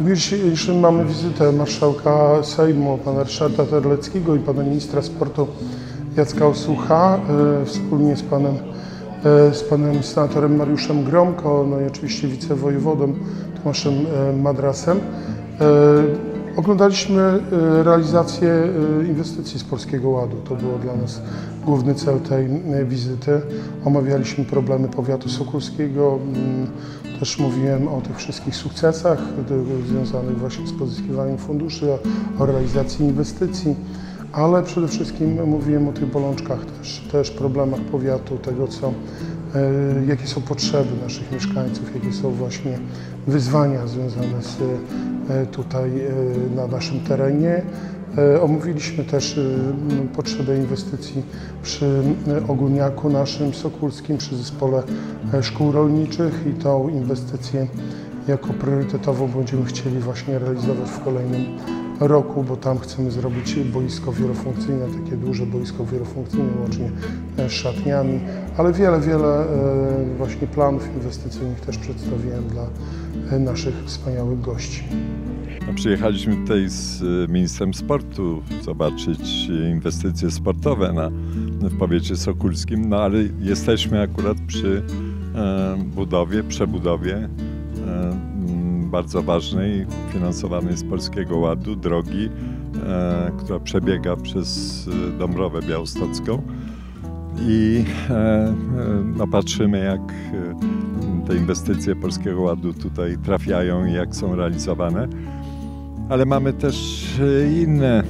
W dniu dzisiejszym mamy wizytę marszałka Sejmu, pana Ryszarda Terleckiego i pana ministra sportu Jacka Osucha, wspólnie z panem senatorem Mariuszem Gromko, no i oczywiście wicewojewodą Tomaszem Madrasem. Oglądaliśmy realizację inwestycji z Polskiego Ładu. To był dla nas główny cel tej wizyty. Omawialiśmy problemy powiatu sokólskiego. Też mówiłem o tych wszystkich sukcesach związanych właśnie z pozyskiwaniem funduszy, o realizacji inwestycji, ale przede wszystkim mówiłem o tych bolączkach też problemach powiatu, tego jakie są potrzeby naszych mieszkańców, jakie są właśnie wyzwania związane z tutaj na naszym terenie. Omówiliśmy też potrzebę inwestycji przy ogólniaku naszym sokólskim, przy zespole szkół rolniczych i tą inwestycję jako priorytetową będziemy chcieli właśnie realizować w kolejnym roku, bo tam chcemy zrobić boisko wielofunkcyjne, takie duże boisko wielofunkcyjne, łącznie z szatniami, ale wiele właśnie planów inwestycyjnych też przedstawiłem dla naszych wspaniałych gości. Przyjechaliśmy tutaj z ministrem sportu zobaczyć inwestycje sportowe w powiecie sokólskim, no ale jesteśmy akurat przy przebudowie bardzo ważnej, finansowanej z Polskiego Ładu, drogi, która przebiega przez Dąbrowę Białostocką. I patrzymy, jak te inwestycje Polskiego Ładu tutaj trafiają i jak są realizowane. Ale mamy też inne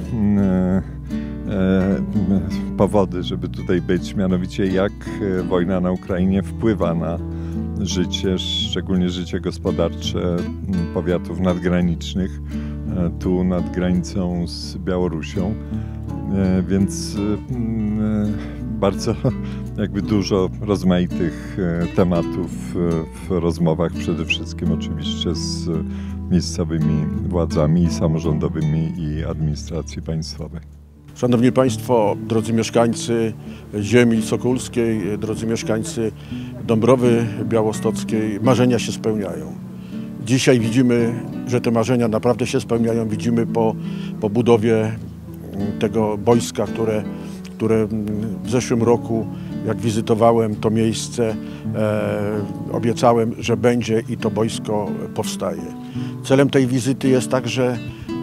powody, żeby tutaj być, mianowicie jak wojna na Ukrainie wpływa na życie, szczególnie życie gospodarcze powiatów nadgranicznych, tu nad granicą z Białorusią, więc bardzo dużo rozmaitych tematów w rozmowach, przede wszystkim oczywiście z miejscowymi władzami samorządowymi i administracji państwowej. Szanowni Państwo, drodzy mieszkańcy ziemi sokólskiej, drodzy mieszkańcy Dąbrowy Białostockiej, marzenia się spełniają. Dzisiaj widzimy, że te marzenia naprawdę się spełniają. Widzimy po budowie tego boiska, które w zeszłym roku, jak wizytowałem to miejsce, obiecałem, że będzie i to boisko powstaje. Celem tej wizyty jest także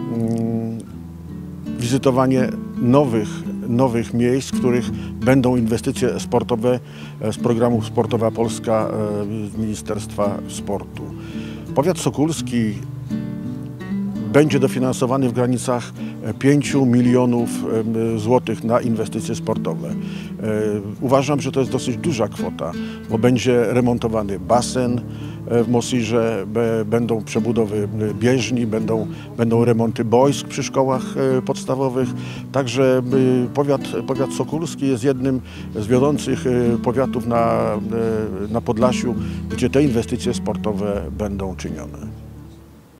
wizytowanie nowych miejsc, w których będą inwestycje sportowe z programu Sportowa Polska z Ministerstwa Sportu. Powiat sokólski będzie dofinansowany w granicach 5 milionów złotych na inwestycje sportowe. Uważam, że to jest dosyć duża kwota, bo będzie remontowany basen w Mosirze, będą przebudowy bieżni, będą remonty boisk przy szkołach podstawowych. Także powiat sokólski jest jednym z wiodących powiatów na Podlasiu, gdzie te inwestycje sportowe będą czynione.